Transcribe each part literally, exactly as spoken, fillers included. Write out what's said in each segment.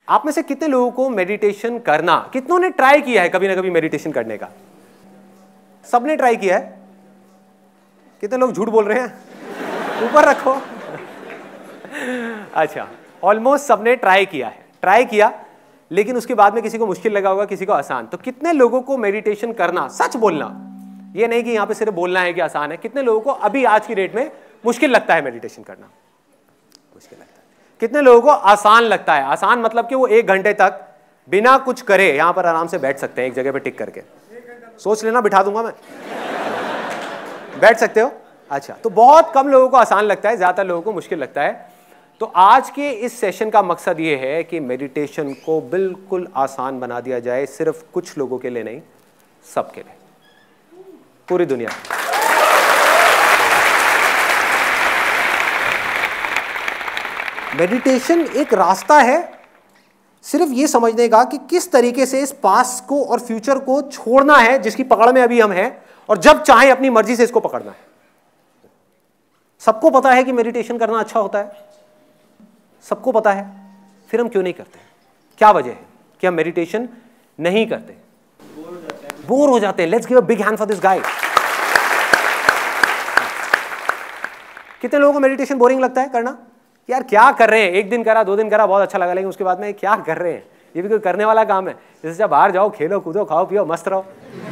आप में से कितने लोगों को मेडिटेशन करना, कितनों ने ट्राई किया है कभी ना कभी मेडिटेशन करने का? सबने ट्राई किया है? कितने लोग झूठ बोल रहे हैं? ऊपर रखो। अच्छा, ऑलमोस्ट सबने ट्राई किया है। ट्राई किया लेकिन उसके बाद में किसी को मुश्किल लगा होगा, किसी को आसान। तो कितने लोगों को मेडिटेशन करना, सच बोलना, ये नहीं कि यहां पे सिर्फ बोलना है कि आसान है, कितने लोगों को अभी आज की डेट में मुश्किल लगता है मेडिटेशन करना? मुश्किल लगता है। कितने लोगों को आसान लगता है? आसान मतलब कि वो एक घंटे तक बिना कुछ करे यहां पर आराम से बैठ सकते हैं, एक जगह पे टिक करके। सोच लेना, बिठा दूंगा मैं। बैठ सकते हो? अच्छा, तो बहुत कम लोगों को आसान लगता है, ज्यादातर लोगों को मुश्किल लगता है। तो आज के इस सेशन का मकसद ये है कि मेडिटेशन को बिल्कुल आसान बना दिया जाए, सिर्फ कुछ लोगों के लिए नहीं, सबके लिए, पूरी दुनिया। मेडिटेशन एक रास्ता है सिर्फ ये समझने का कि किस तरीके से इस पास्ट को और फ्यूचर को छोड़ना है, जिसकी पकड़ में अभी हम हैं, और जब चाहे अपनी मर्जी से इसको पकड़ना है। सबको पता है कि मेडिटेशन करना अच्छा होता है, सबको पता है, फिर हम क्यों नहीं करते? क्या वजह है कि हम मेडिटेशन नहीं करते? बोर हो जाते हैं। Let's give a big hand for this guy. कितने लोगों को मेडिटेशन बोरिंग लगता है करना? यार क्या कर रहे हैं, एक दिन करा, दो दिन करा, बहुत अच्छा लगा, लेकिन उसके बाद में क्या कर रहे हैं? ये भी कोई करने वाला काम है? जैसे जब बाहर जाओ, खेलो कूदो, खाओ पियो, मस्त रहो।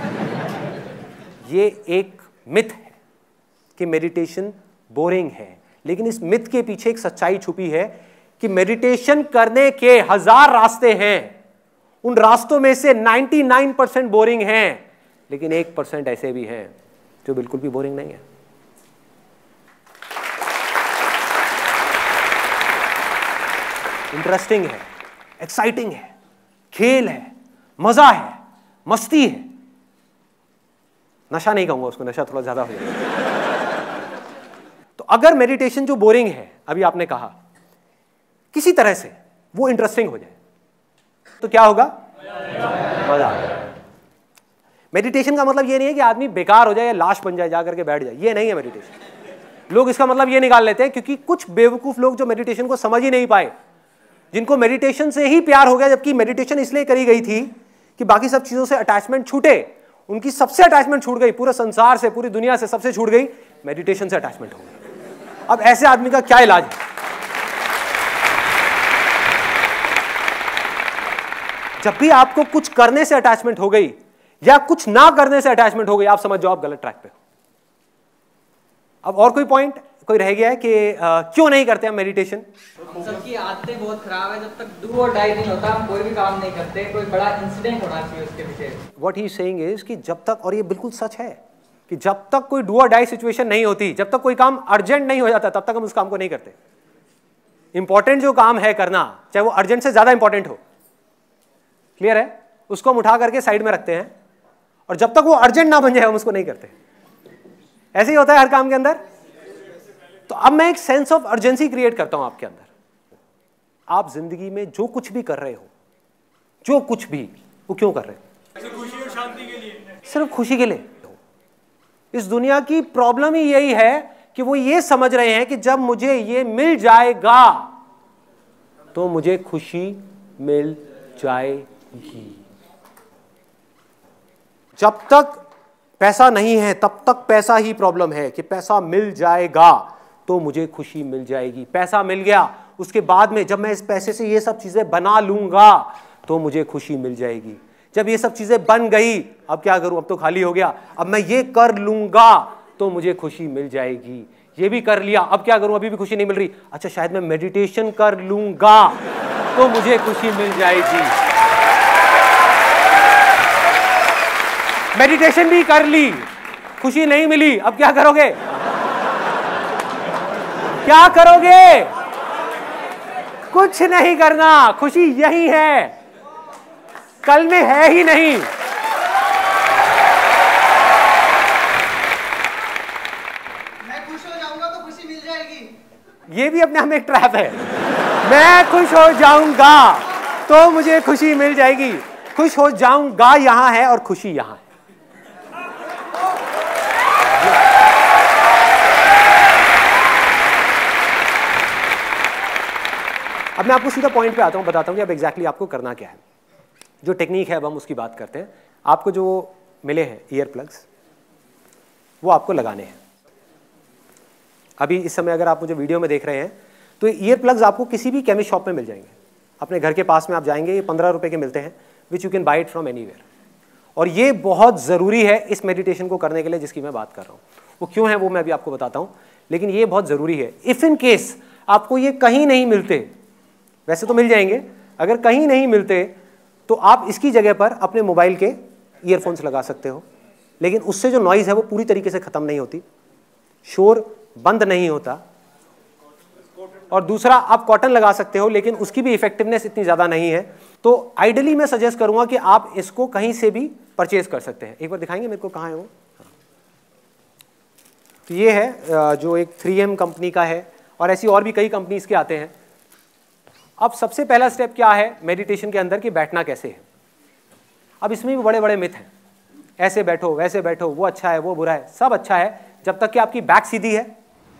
ये एक मिथ है कि मेडिटेशन बोरिंग है, लेकिन इस मिथ के पीछे एक सच्चाई छुपी है कि मेडिटेशन करने के हजार रास्ते हैं, उन रास्तों में से निन्यानवे परसेंट बोरिंग हैं, लेकिन एक परसेंट ऐसे भी हैं जो बिल्कुल भी बोरिंग नहीं है। इंटरेस्टिंग है, एक्साइटिंग है, खेल है, मजा है, मस्ती है। नशा नहीं कहूंगा उसको, नशा थोड़ा ज्यादा हो जाएगा। तो अगर मेडिटेशन जो बोरिंग है, अभी आपने कहा, किसी तरह से वो इंटरेस्टिंग हो जाए तो क्या होगा? मजा। मेडिटेशन का मतलब ये नहीं है कि आदमी बेकार हो जाए या लाश बन जाए, जाकर के बैठ जाए, ये नहीं है मेडिटेशन। लोग इसका मतलब ये निकाल लेते हैं, क्योंकि कुछ बेवकूफ लोग जो मेडिटेशन को समझ ही नहीं पाए, जिनको मेडिटेशन से ही प्यार हो गया, जबकि मेडिटेशन इसलिए करी गई थी कि बाकी सब चीजों से अटैचमेंट छूटे, उनकी सबसे अटैचमेंट छूट गई, पूरे संसार से, पूरी दुनिया से सबसे छूट गई, मेडिटेशन से अटैचमेंट हो गई। अब ऐसे आदमी का क्या इलाज है? जब भी आपको कुछ करने से अटैचमेंट हो गई या कुछ ना करने से अटैचमेंट हो गई, आप समझ जाओ आप गलत ट्रैक पे हो। अब और कोई पॉइंट कोई रह गया है कि आ, क्यों नहीं करते हम मेडिटेशन? सबकी आदतें बहुत खराब है। जब तक डू और डाई नहीं होता हम कोई भी काम नहीं करते, कोई बड़ा इंसिडेंट होना चाहिए उसके पीछे। What he is saying is कि जब तक, और ये बिल्कुल सच है, कि जब तक कोई डू और डाई सिचुएशन नहीं होती, जब तक कोई काम अर्जेंट नहीं हो जाता, तब तक हम उस काम को नहीं करते। इंपॉर्टेंट जो काम है करना, चाहे वो अर्जेंट से ज्यादा इंपॉर्टेंट हो, क्लियर है, उसको हम उठा करके साइड में रखते हैं, और जब तक वो अर्जेंट ना बन जाए हम उसको नहीं करते। ऐसे ही होता है हर काम के अंदर। तो अब मैं एक सेंस ऑफ अर्जेंसी क्रिएट करता हूं आपके अंदर। आप जिंदगी में जो कुछ भी कर रहे हो, जो कुछ भी, वो क्यों कर रहे हो? खुशी और शांति के लिए, सिर्फ खुशी के लिए। इस दुनिया की प्रॉब्लम ही यही है कि वो ये समझ रहे हैं कि जब मुझे ये मिल जाएगा तो मुझे खुशी मिल जाएगी। जब तक पैसा नहीं है तब तक पैसा ही प्रॉब्लम है कि पैसा मिल जाएगा तो मुझे खुशी मिल जाएगी। पैसा मिल गया, उसके बाद में जब मैं इस पैसे से ये सब चीजें बना लूंगा तो मुझे खुशी मिल जाएगी। जब ये सब चीजें बन गई, अब क्या करूं, अब तो खाली हो गया, अब मैं ये कर लूंगा तो मुझे खुशी मिल जाएगी। ये भी कर लिया, अब क्या करूं, अभी भी खुशी नहीं मिल रही, अच्छा शायद मैं मेडिटेशन कर लूंगा तो मुझे खुशी मिल जाएगी। मेडिटेशन भी कर ली, खुशी नहीं मिली, अब क्या करोगे? क्या करोगे? कुछ नहीं करना, खुशी यही है, कल में है ही नहीं। मैं खुश हो जाऊंगा तो खुशी मिल जाएगी। ये भी अपने आप में एक ट्रैप है। मैं खुश हो जाऊंगा तो मुझे खुशी मिल जाएगी। खुश हो जाऊंगा यहां है और खुशी यहां है। अब मैं आपको सीधा पॉइंट पे आता हूँ, बताता हूँ कि अब एग्जैक्टली आपको करना क्या है। जो टेक्निक है अब हम उसकी बात करते हैं। आपको जो मिले हैं ईयर प्लग्स, वो आपको लगाने हैं। अभी इस समय अगर आप मुझे वीडियो में देख रहे हैं तो ईयर प्लग्स आपको किसी भी केमिस्ट शॉप में मिल जाएंगे। अपने घर के पास में आप जाएंगे, ये पंद्रह रुपए के मिलते हैं, which you can buy it from anywhere. और ये बहुत ज़रूरी है इस मेडिटेशन को करने के लिए जिसकी मैं बात कर रहा हूँ। वो क्यों है वो मैं अभी आपको बताता हूँ, लेकिन ये बहुत ज़रूरी है। इफ़ इन केस आपको ये कहीं नहीं मिलते, वैसे तो मिल जाएंगे, अगर कहीं नहीं मिलते तो आप इसकी जगह पर अपने मोबाइल के ईयरफोन्स लगा सकते हो, लेकिन उससे जो नॉइज़ है वो पूरी तरीके से ख़त्म नहीं होती, शोर बंद नहीं होता। और दूसरा, आप कॉटन लगा सकते हो, लेकिन उसकी भी इफेक्टिवनेस इतनी ज़्यादा नहीं है। तो आइडियली मैं सजेस्ट करूंगा कि आप इसको कहीं से भी परचेज कर सकते हैं। एक बार दिखाएंगे मेरे को कहाँ है वो? तो ये है जो एक थ्री एम कंपनी का है, और ऐसी और भी कई कंपनीज के आते हैं। अब सबसे पहला स्टेप क्या है मेडिटेशन के अंदर कि बैठना कैसे है। अब इसमें भी बड़े बड़े मिथ हैं, ऐसे बैठो वैसे बैठो, वो अच्छा है वो बुरा है। सब अच्छा है जब तक कि आपकी बैक सीधी है।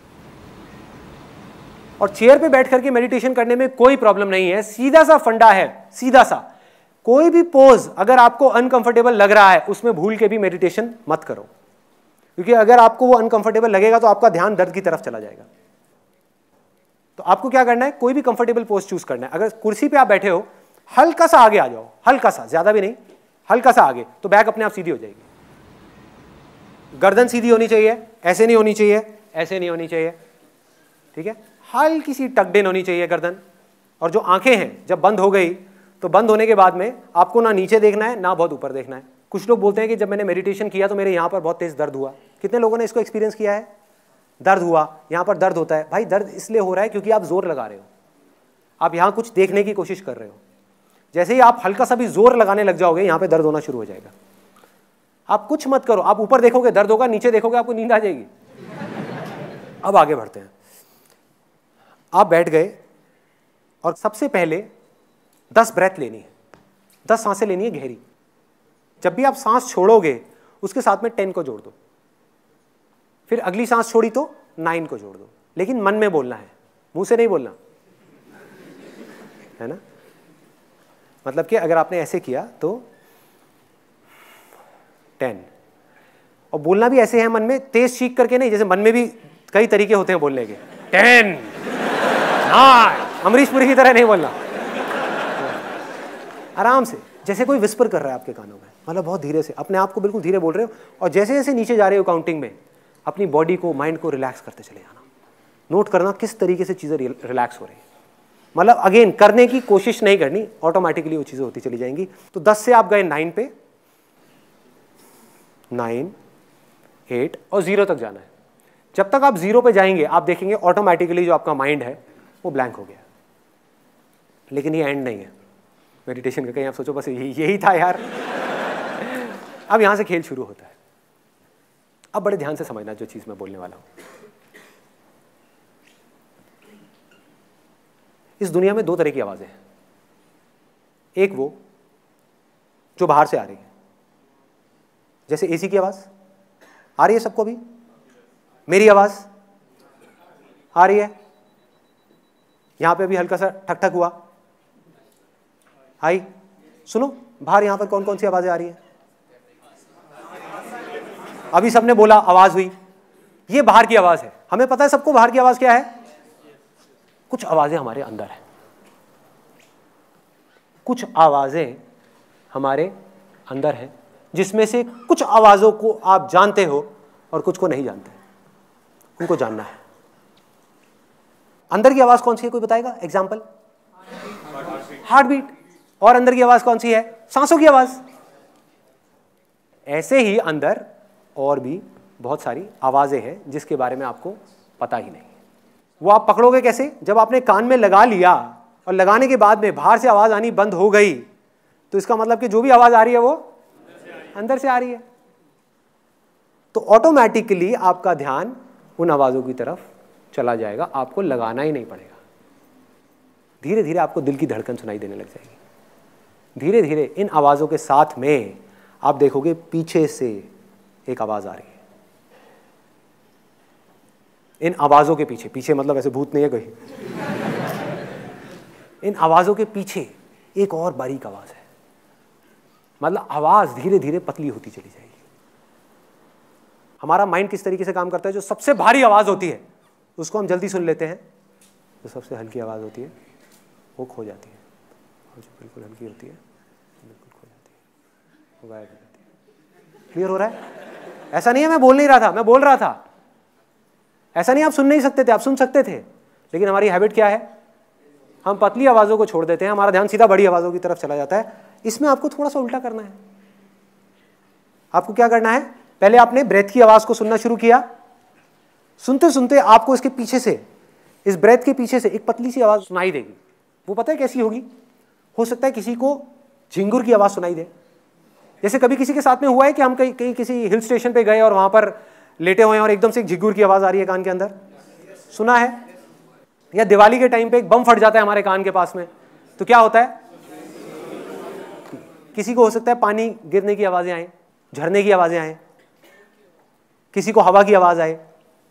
और चेयर पे बैठ करके मेडिटेशन करने में कोई प्रॉब्लम नहीं है, सीधा सा फंडा है, सीधा सा। कोई भी पोज अगर आपको अनकंफर्टेबल लग रहा है उसमें भूल के भी मेडिटेशन मत करो, क्योंकि अगर आपको वो अनकंफर्टेबल लगेगा तो आपका ध्यान दर्द की तरफ चला जाएगा। तो आपको क्या करना है, कोई भी कंफर्टेबल पोज चूज करना है। अगर कुर्सी पे आप बैठे हो, हल्का सा आगे आ जाओ, हल्का सा, ज्यादा भी नहीं, हल्का सा आगे, तो बैक अपने आप सीधी हो जाएगी। गर्दन सीधी होनी चाहिए, ऐसे नहीं होनी चाहिए, ऐसे नहीं होनी चाहिए, ठीक है। हल्की सी टक्ड इन होनी चाहिए गर्दन। और जो आंखें हैं जब बंद हो गई तो बंद होने के बाद में आपको ना नीचे देखना है ना बहुत ऊपर देखना है। कुछ लोग बोलते हैं कि जब मैंने मेडिटेशन किया तो मेरे यहाँ पर बहुत तेज दर्द हुआ। कितने लोगों ने इसको एक्सपीरियंस किया है? दर्द हुआ, यहाँ पर दर्द होता है। भाई दर्द इसलिए हो रहा है क्योंकि आप जोर लगा रहे हो, आप यहाँ कुछ देखने की कोशिश कर रहे हो। जैसे ही आप हल्का सा भी जोर लगाने लग जाओगे यहाँ पे दर्द होना शुरू हो जाएगा। आप कुछ मत करो, आप ऊपर देखोगे दर्द होगा, नीचे देखोगे आपको नींद आ जाएगी। अब आगे बढ़ते हैं। आप बैठ गए और सबसे पहले दस ब्रेथ लेनी है, दस सांसें लेनी है गहरी। जब भी आप सांस छोड़ोगे उसके साथ में टेन को जोड़ दो, फिर अगली सांस छोड़ी तो नाइन को जोड़ दो, लेकिन मन में बोलना है, मुंह से नहीं बोलना है ना। मतलब कि अगर आपने ऐसे किया तो टेन, और बोलना भी ऐसे है मन में, तेज चीख करके नहीं, जैसे मन में भी कई तरीके होते हैं बोलने के। टेन, नाइन, अमरीश पुरी की तरह नहीं बोलना, आराम से, जैसे कोई विस्पर कर रहा है आपके कानों में, मतलब बहुत धीरे से, अपने आप को बिल्कुल धीरे बोल रहे हो। और जैसे जैसे नीचे जा रहे हो काउंटिंग में, अपनी बॉडी को, माइंड को रिलैक्स करते चले जाना। नोट करना किस तरीके से चीज़ें रिलैक्स हो रही है। मतलब अगेन करने की कोशिश नहीं करनी, ऑटोमेटिकली वो चीज़ें होती चली जाएंगी। तो दस से आप गए नाइन पे, नाइन, एट और जीरो तक जाना है। जब तक आप जीरो पे जाएंगे आप देखेंगे ऑटोमेटिकली जो आपका माइंड है वो ब्लैंक हो गया। लेकिन ये एंड नहीं है मेडिटेशन का। कहीं आप सोचो बस यही यही था यार। अब यहां से खेल शुरू होता है। अब बड़े ध्यान से समझना जो चीज मैं बोलने वाला हूं। इस दुनिया में दो तरह की आवाजें हैं। एक वो जो बाहर से आ रही है, जैसे एसी की आवाज आ रही है सबको, अभी मेरी आवाज आ रही है, यहां पे अभी हल्का सा ठक ठक हुआ, आई। सुनो बाहर यहां पर कौन कौन सी आवाजें आ रही है? अभी सबने बोला आवाज हुई, ये बाहर की आवाज है। हमें पता है सबको बाहर की आवाज क्या है। कुछ आवाजें हमारे अंदर है, कुछ आवाजें हमारे अंदर हैं, जिसमें से कुछ आवाजों को आप जानते हो और कुछ को नहीं जानते। उनको जानना है। अंदर की आवाज कौन सी है, कोई बताएगा? Example, heart beat. और अंदर की आवाज कौन सी है? सांसों की आवाज। ऐसे ही अंदर और भी बहुत सारी आवाजें हैं जिसके बारे में आपको पता ही नहीं। वो आप पकड़ोगे कैसे? जब आपने कान में लगा लिया और लगाने के बाद में बाहर से आवाज आनी बंद हो गई, तो इसका मतलब कि जो भी आवाज आ रही है वो अंदर से आ रही है। तो ऑटोमेटिकली आपका ध्यान उन आवाजों की तरफ चला जाएगा, आपको लगाना ही नहीं पड़ेगा। धीरे धीरे आपको दिल की धड़कन सुनाई देने लग जाएगी। धीरे धीरे इन आवाजों के साथ में आप देखोगे पीछे से एक आवाज आ रही है। इन आवाजों के पीछे, पीछे मतलब ऐसे भूत नहीं है कोई, इन आवाज़ों के पीछे एक और बारीक आवाज़ है, मतलब आवाज़ धीरे धीरे पतली होती चली जाएगी। हमारा माइंड किस तरीके से काम करता है, जो सबसे भारी आवाज़ होती है उसको हम जल्दी सुन लेते हैं, जो सबसे हल्की आवाज़ होती है वो खो जाती है, और जो बिल्कुल हल्की होती है बिल्कुल खो जाती है, वो गायब हो जाती है। क्लियर हो रहा है? ऐसा नहीं है मैं बोल नहीं रहा था, मैं बोल रहा था। ऐसा नहीं आप सुन नहीं सकते थे, आप सुन सकते थे, लेकिन हमारी हैबिट क्या है, हम पतली आवाज़ों को छोड़ देते हैं, हमारा ध्यान सीधा बड़ी आवाज़ों की तरफ चला जाता है। इसमें आपको थोड़ा सा उल्टा करना है। आपको क्या करना है, पहले आपने ब्रेथ की आवाज़ को सुनना शुरू किया, सुनते सुनते आपको इसके पीछे से, इस ब्रेथ के पीछे से एक पतली सी आवाज़ सुनाई देगी। वो पता है कैसी होगी? हो सकता है किसी को झिंगुर की आवाज़ सुनाई दे। जैसे कभी किसी के साथ में हुआ है कि हम कहीं कहीं किसी हिल स्टेशन पे गए और वहाँ पर लेटे हुए हैं और एकदम से एक झिंगुर की आवाज़ आ रही है कान के अंदर, सुना है? या दिवाली के टाइम पे एक बम फट जाता है हमारे कान के पास में, तो क्या होता है? किसी को हो सकता है पानी गिरने की आवाज़ें आए, झरने की आवाज़ें आए, किसी को हवा की आवाज़ आए,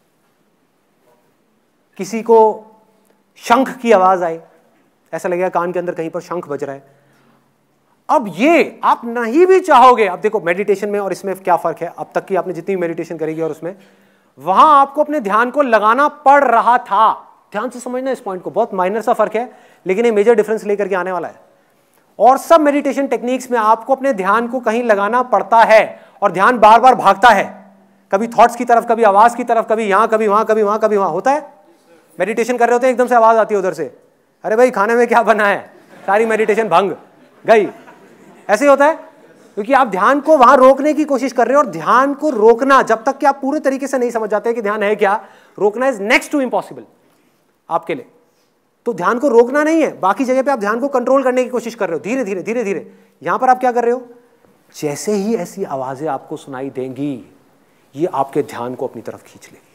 किसी को शंख की आवाज़ आए, ऐसा लगेगा कान के अंदर कहीं पर शंख बज रहा है। अब ये आप नहीं भी चाहोगे, अब देखो मेडिटेशन में और इसमें क्या फ़र्क है, अब तक की आपने जितनी मेडिटेशन करेगी और उसमें, वहां आपको अपने ध्यान को लगाना पड़ रहा था। ध्यान से समझना इस पॉइंट को, बहुत माइनर सा फर्क है लेकिन ये मेजर डिफरेंस लेकर के आने वाला है। और सब मेडिटेशन टेक्निक्स में आपको अपने ध्यान को कहीं लगाना पड़ता है और ध्यान बार बार भागता है, कभी थॉट्स की तरफ, कभी आवाज की तरफ, कभी यहां कभी वहां कभी वहां कभी वहां होता है। मेडिटेशन कर रहे होते हैं, एकदम से आवाज आती है उधर से, अरे भाई खाने में क्या बना है, सारी मेडिटेशन भंग गई। ऐसे ही होता है क्योंकि आप ध्यान को वहां रोकने की कोशिश कर रहे हो, और ध्यान को रोकना जब तक कि आप पूरे तरीके से नहीं समझ जाते कि ध्यान है क्या, रोकना इज नेक्स्ट टू इम्पॉसिबल आपके लिए। तो ध्यान को रोकना नहीं है, बाकी जगह पे आप ध्यान को कंट्रोल करने की कोशिश कर रहे हो, धीरे धीरे धीरे धीरे। यहां पर आप क्या कर रहे हो, जैसे ही ऐसी आवाजें आपको सुनाई देंगी ये आपके ध्यान को अपनी तरफ खींच लेगी।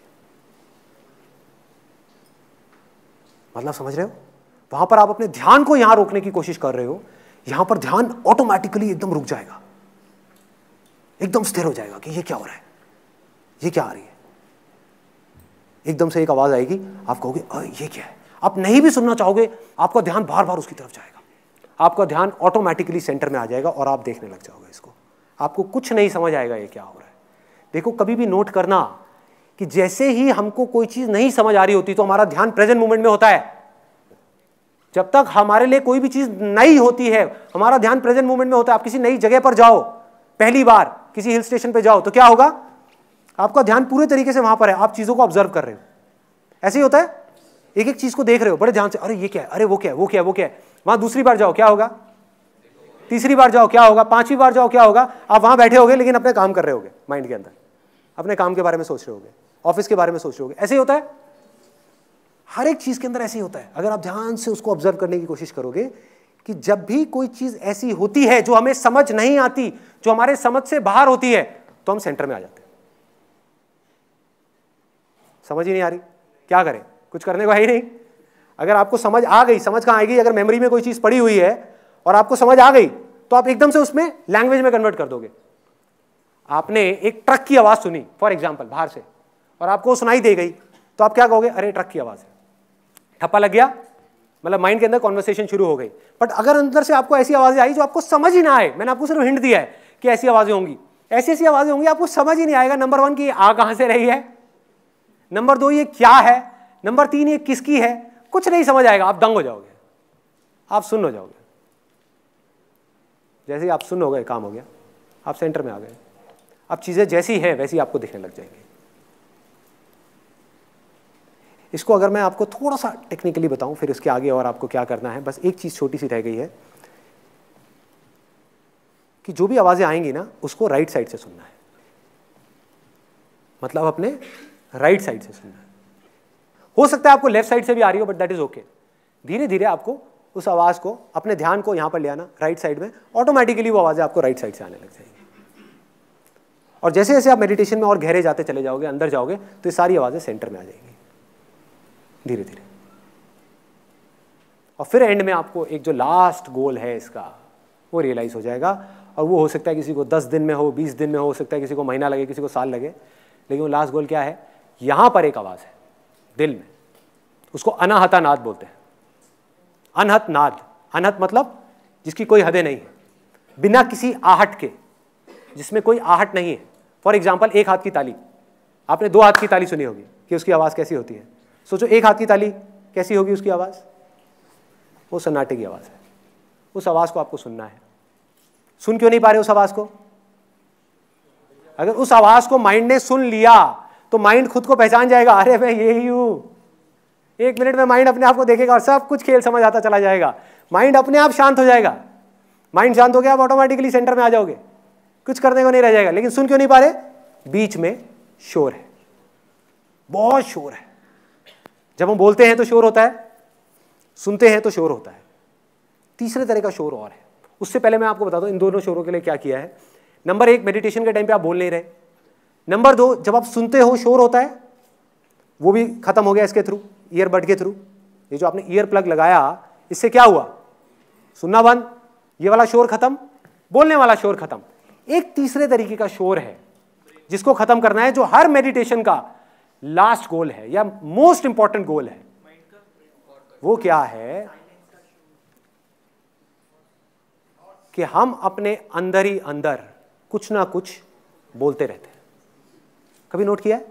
मतलब समझ रहे हो? वहां पर आप अपने ध्यान को यहां रोकने की कोशिश कर रहे हो, यहां पर ध्यान ऑटोमेटिकली एकदम रुक जाएगा, एकदम स्थिर हो जाएगा कि ये क्या हो रहा है, ये क्या आ रही है। एकदम से एक आवाज आएगी, आप कहोगे ये क्या है, आप नहीं भी सुनना चाहोगे, आपका ध्यान बार बार उसकी तरफ जाएगा, आपका ध्यान ऑटोमेटिकली सेंटर में आ जाएगा और आप देखने लग जाओगे इसको। आपको कुछ नहीं समझ आएगा ये क्या हो रहा है। देखो कभी भी नोट करना कि जैसे ही हमको कोई चीज नहीं समझ आ रही होती तो हमारा ध्यान प्रेजेंट मोमेंट में होता है। जब तक हमारे लिए कोई भी चीज नई होती है हमारा ध्यान प्रेजेंट मोमेंट में होता है। आप किसी नई जगह पर जाओ, पहली बार किसी हिल स्टेशन पर जाओ, तो क्या होगा, आपका ध्यान पूरे तरीके से वहां पर है, आप चीजों को ऑब्जर्व कर रहे हो। ऐसे ही होता है, एक एक चीज को देख रहे हो बड़े ध्यान से, अरे ये क्या है, अरे वो क्या है, वो क्या है, वो क्या है। वहां दूसरी बार जाओ क्या होगा, तीसरी बार जाओ क्या होगा, पांचवी बार जाओ क्या होगा, आप वहां बैठे होगे लेकिन अपने काम कर रहे होगे, माइंड के अंदर अपने काम के बारे में सोच रहे होगे, ऑफिस के बारे में सोच रहे होगे। ऐसे ही होता है, हर एक चीज के अंदर ऐसे ही होता है। अगर आप ध्यान से उसको ऑब्जर्व करने की कोशिश करोगे कि जब भी कोई चीज ऐसी होती है जो हमें समझ नहीं आती, जो हमारे समझ से बाहर होती है, तो हम सेंटर में आ जाते हैं। समझ ही नहीं आ रही, क्या करें, कुछ करने को है ही नहीं। अगर आपको समझ आ गई, समझ कहां आएगी, अगर मेमोरी में कोई चीज पड़ी हुई है और आपको समझ आ गई तो आप एकदम से उसमें लैंग्वेज में कन्वर्ट कर दोगे। आपने एक ट्रक की आवाज सुनी फॉर एग्जाम्पल बाहर से, और आपको सुनाई दे गई, तो आप क्या कहोगे, अरे ट्रक की आवाज है, ठप्पा लग गया, मतलब माइंड के अंदर कॉन्वर्सेशन शुरू हो गई। बट अगर अंदर से आपको ऐसी आवाजें आई जो आपको समझ ही ना आए, मैंने आपको सिर्फ हिंट दिया है कि ऐसी आवाजें होंगी, ऐसी ऐसी आवाजें होंगी, आपको समझ ही नहीं आएगा। नंबर वन की आ कहां से रही है, नंबर दो ये क्या है, नंबर तीन ये किसकी है, कुछ नहीं समझ आएगा, आप दंग हो जाओगे, आप सुन्न हो जाओगे। जैसे ही आप सुन्न हो गए, काम हो गया, आप सेंटर में आ गए। अब चीजें जैसी हैं वैसी आपको दिखने लग जाएंगी। इसको अगर मैं आपको थोड़ा सा टेक्निकली बताऊं, फिर इसके आगे और आपको क्या करना है, बस एक चीज छोटी सी रह गई है कि जो भी आवाजें आएंगी ना, उसको राइट साइड से सुनना है, मतलब अपने राइट साइड से सुनना है। हो सकता है आपको लेफ्ट साइड से भी आ रही हो, बट दैट इज ओके। धीरे धीरे आपको उस आवाज को, अपने ध्यान को यहां पर ले आना, राइट साइड में, ऑटोमेटिकली वो आवाजें आपको राइट साइड से आने लग जाएंगी। और जैसे जैसे आप मेडिटेशन में और गहरे जाते चले जाओगे, अंदर जाओगे, तो ये सारी आवाजें सेंटर में आ जाएंगी धीरे धीरे। और फिर एंड में आपको एक जो लास्ट गोल है इसका, वो रियलाइज हो जाएगा। और वो हो सकता है किसी को दस दिन में हो, बीस दिन में हो सकता है किसी को महीना लगे, किसी को साल लगे, लेकिन वो लास्ट गोल क्या है, यहां पर एक आवाज है दिल में, उसको अनाहता नाद बोलते हैं। अनहत नाद, अनहत मतलब जिसकी कोई हदें नहीं है, बिना किसी आहट के, जिसमें कोई आहट नहीं है। फॉर एग्जाम्पल एक हाथ की ताली, आपने दो हाथ की ताली सुनी होगी कि उसकी आवाज़ कैसी होती है। सोचो एक हाथ की ताली कैसी होगी उसकी आवाज़, वो सन्नाटे की आवाज़ है। उस आवाज़ को आपको सुनना है। सुन क्यों नहीं पा रहे उस आवाज़ को? अगर उस आवाज़ को माइंड ने सुन लिया तो माइंड खुद को पहचान जाएगा, अरे मैं यही हूँ। एक मिनट में माइंड अपने आप को देखेगा और सब कुछ खेल समझ आता चला जाएगा। माइंड अपने आप शांत हो जाएगा। माइंड शांत हो गया, आप ऑटोमेटिकली सेंटर में आ जाओगे, कुछ करने को नहीं रह जाएगा। लेकिन सुन क्यों नहीं पा रहे? बीच में शोर है, बहुत शोर है। जब हम बोलते हैं तो शोर होता है, सुनते हैं तो शोर होता है। तीसरे तरह का शोर और है। उससे पहले मैं आपको बता दूं इन दोनों शोरों के लिए क्या किया है। नंबर एक, मेडिटेशन के टाइम पे आप बोल नहीं रहे। नंबर दो, जब आप सुनते हो शोर होता है, वो भी खत्म हो गया इसके थ्रू, ईयरबड के थ्रू। ये जो आपने ईयर प्लग लगाया, इससे क्या हुआ? सुनना बंद, ये वाला शोर खत्म, बोलने वाला शोर खत्म। एक तीसरे तरीके का शोर है जिसको खत्म करना है, जो हर मेडिटेशन का लास्ट गोल है या मोस्ट इंपॉर्टेंट गोल है। वो क्या है कि हम अपने अंदर ही अंदर कुछ ना कुछ बोलते रहते हैं। कभी नोट किया है?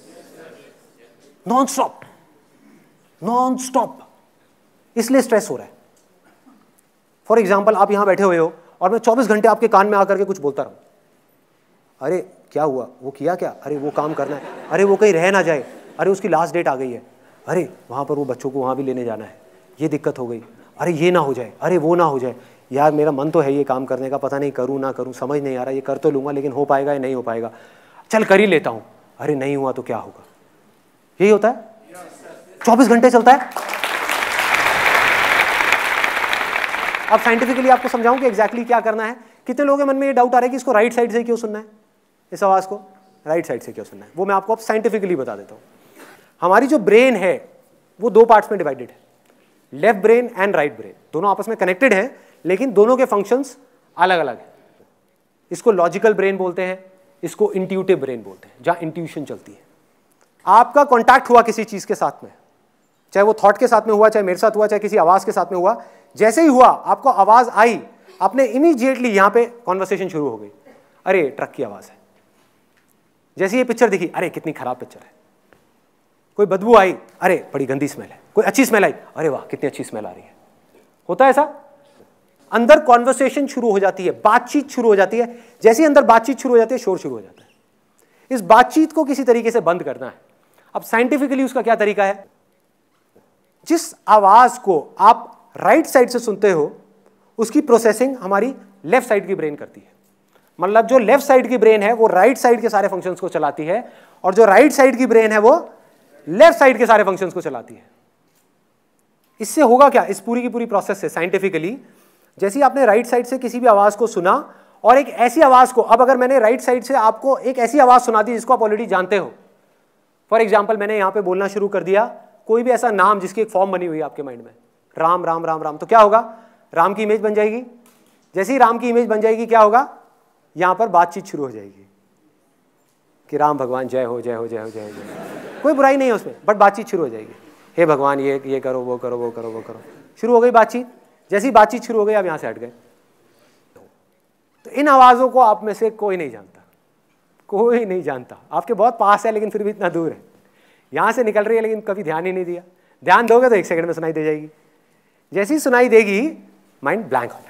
Non stop, non stop. इसलिए स्ट्रेस हो रहा है। फॉर एग्जाम्पल, आप यहां बैठे हुए हो और मैं चौबीस घंटे आपके कान में आकर के कुछ बोलता रहूं, अरे क्या हुआ, वो किया क्या, अरे वो काम करना है, अरे वो कहीं रह ना जाए, अरे उसकी लास्ट डेट आ गई है, अरे वहां पर वो बच्चों को वहां भी लेने जाना है, ये दिक्कत हो गई, अरे ये ना हो जाए, अरे वो ना हो जाए, यार मेरा मन तो है ये काम करने का, पता नहीं करूँ ना करूँ, समझ नहीं आ रहा, ये कर तो लूँगा लेकिन हो पाएगा या नहीं हो पाएगा, चल कर ही लेता हूँ, अरे नहीं हुआ तो क्या होगा। यही होता है, चौबीस घंटे चलता है। अब साइंटिफिकली आपको समझाऊं कि एग्जैक्टली क्या करना है। कितने लोगों के मन में ये डाउट आ रहा है कि इसको राइट साइड से क्यों सुनना है, इस आवाज़ को राइट साइड से क्यों सुनना है? वो मैं आपको अब साइंटिफिकली बता देता हूँ। हमारी जो ब्रेन है वो दो पार्ट्स में डिवाइडेड है, left brain and right brain. दोनों आपस में कनेक्टेड हैं लेकिन दोनों के फंक्शंस अलग अलग हैं। इसको लॉजिकल ब्रेन बोलते हैं, इसको इंट्यूटिव ब्रेन बोलते हैं, जहाँ इंट्यूशन चलती है। आपका कॉन्टैक्ट हुआ किसी चीज़ के साथ में, चाहे वो थॉट के साथ में हुआ, चाहे मेरे साथ हुआ, चाहे किसी आवाज़ के साथ में हुआ, जैसे ही हुआ आपको आवाज़ आई, आपने इमीडिएटली यहाँ पे कॉन्वर्सेशन शुरू हो गई, अरे ट्रक की आवाज़ है। जैसे ये पिक्चर दिखी, अरे कितनी खराब पिक्चर है। कोई बदबू आई, अरे बड़ी गंदी स्मेल है। कोई अच्छी स्मेल आई, अरे वाह कितनी अच्छी स्मेल आ रही है। होता है ऐसा, अंदर कॉन्वर्सेशन शुरू हो जाती है, बातचीत शुरू हो जाती है। जैसे ही अंदर बातचीत शुरू हो जाती है, शोर शुरू हो जाता है। इस बातचीत को किसी तरीके से बंद करना है। अब साइंटिफिकली उसका क्या तरीका है? जिस आवाज को आप राइट साइड से सुनते हो उसकी प्रोसेसिंग हमारी लेफ्ट साइड की ब्रेन करती है। मतलब जो लेफ्ट साइड की ब्रेन है वो राइट साइड के सारे फंक्शंस को चलाती है, और जो राइट साइड की ब्रेन है वो लेफ्ट साइड के सारे फंक्शंस को चलाती है। इससे होगा क्या, इस पूरी की पूरी प्रोसेस से साइंटिफिकली, जैसे ही आपने राइट साइड से किसी भी आवाज को सुना और एक ऐसी आवाज को, अब अगर मैंने राइट साइड से आपको एक ऐसी आवाज सुना दी जिसको आप ऑलरेडी जानते हो, फॉर एग्जाम्पल मैंने यहां पे बोलना शुरू कर दिया कोई भी ऐसा नाम जिसकी एक फॉर्म बनी हुई है आपके माइंड में, राम राम राम राम, तो क्या होगा, राम की इमेज बन जाएगी। जैसे ही राम की इमेज बन जाएगी क्या होगा, यहां पर बातचीत शुरू हो जाएगी कि राम भगवान जय हो जय हो जय हो जय हो जय। कोई बुराई नहीं है उसमें, बट बातचीत शुरू हो जाएगी, हे भगवान ये ये करो वो करो वो करो वो करो, शुरू हो गई बातचीत। जैसी बातचीत शुरू हो गई आप यहां से हट गए। तो इन आवाजों को आप में से कोई नहीं जानता, कोई नहीं जानता। आपके बहुत पास है लेकिन फिर भी इतना दूर है, यहां से निकल रही है लेकिन कभी ध्यान ही नहीं दिया। ध्यान दोगे तो एक सेकंड में सुनाई दे जाएगी। जैसी सुनाई देगी माइंड ब्लैंक हो जाएगा।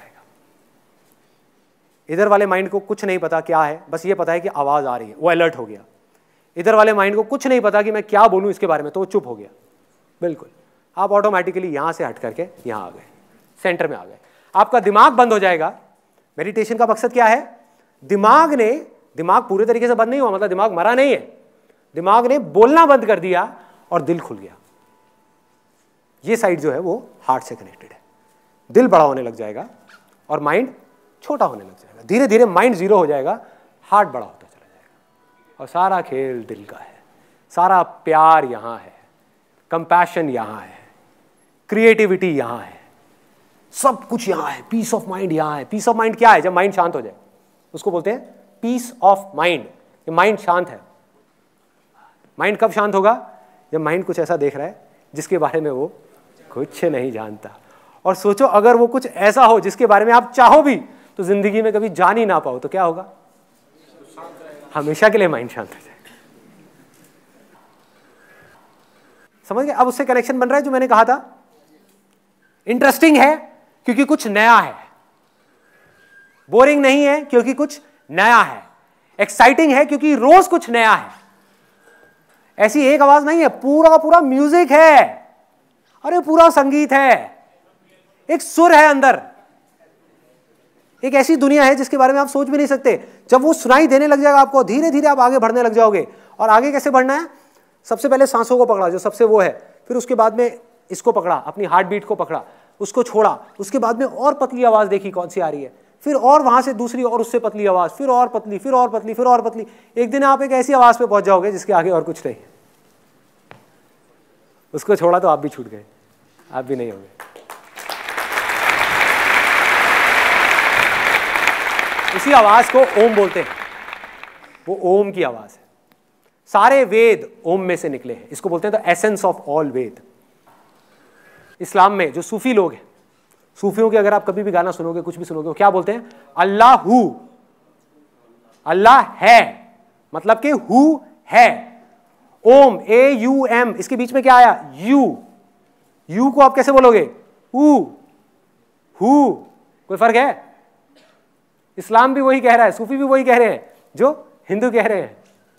इधर वाले माइंड को कुछ नहीं पता क्या है, बस ये पता है कि आवाज आ रही है, वो अलर्ट हो गया। इधर वाले माइंड को कुछ नहीं पता कि मैं क्या बोलूं इसके बारे में, तो वो चुप हो गया। बिल्कुल, आप ऑटोमेटिकली यहां से हट करके यहां आ गए, सेंटर में आ गए। आपका दिमाग बंद हो जाएगा। मेडिटेशन का मकसद क्या है? दिमाग ने, दिमाग पूरे तरीके से बंद नहीं हुआ, मतलब दिमाग मरा नहीं है, दिमाग ने बोलना बंद कर दिया और दिल खुल गया। ये साइड जो है वो हार्ट से कनेक्टेड है। दिल बड़ा होने लग जाएगा और माइंड छोटा होने लग जाएगा। धीरे धीरे माइंड जीरो हो जाएगा, हार्ट बड़ा होता चला जाएगा। और सारा खेल दिल का है, सारा प्यार यहां है, कंपैशन यहां है, क्रिएटिविटी यहां है, सब कुछ यहां है, पीस ऑफ माइंड यहां है। पीस ऑफ माइंड क्या है? जब माइंड शांत हो जाए उसको बोलते हैं पीस ऑफ माइंड। ये माइंड शांत है। माइंड कब शांत होगा? जब माइंड कुछ ऐसा देख रहा है जिसके बारे में वो कुछ नहीं जानता, और सोचो अगर वो कुछ ऐसा हो जिसके बारे में आप चाहो भी तो जिंदगी में कभी जान ही ना पाओ, तो क्या होगा? हमेशा के लिए माइंड शांत हो जाएगा। समझ गए? अब उससे कनेक्शन बन रहा है जो मैंने कहा था। इंटरेस्टिंग है क्योंकि कुछ नया है, बोरिंग नहीं है क्योंकि कुछ नया है, एक्साइटिंग है क्योंकि रोज कुछ नया है। ऐसी एक आवाज नहीं है, पूरा पूरा म्यूजिक है, अरे पूरा संगीत है, एक सुर है अंदर, एक ऐसी दुनिया है जिसके बारे में आप सोच भी नहीं सकते। जब वो सुनाई देने लग जाएगा आपको, धीरे धीरे आप आगे बढ़ने लग जाओगे। और आगे कैसे बढ़ना है? सबसे पहले सांसों को पकड़ा, जो सबसे वो है, फिर उसके बाद में इसको पकड़ा, अपनी हार्ट बीट को पकड़ा, उसको छोड़ा, उसके बाद में और पतली आवाज देखी कौन सी आ रही है, फिर और वहां से दूसरी और उससे पतली आवाज, फिर और पतली, फिर और पतली, फिर और पतली। एक दिन आप एक ऐसी आवाज पे पहुंच जाओगे जिसके आगे और कुछ नहीं। उसको छोड़ा तो आप भी छूट गए, आप भी नहीं होंगे। इसी आवाज को ओम बोलते हैं, वो ओम की आवाज है। सारे वेद ओम में से निकले हैं, इसको बोलते हैं the essence of all Veda. इस्लाम में जो सूफी लोग हैं, सूफियों के अगर आप कभी भी गाना सुनोगे, कुछ भी सुनोगे, वो क्या बोलते हैं? अल्लाह हु, अल्लाह है, मतलब कि हु है। ओम, ए यू एम, इसके बीच में क्या आया? यू। यू को आप कैसे बोलोगे? हु, हु। कोई फर्क है? इस्लाम भी वही कह रहा है, सूफी भी वही कह रहे हैं जो हिंदू कह रहे हैं।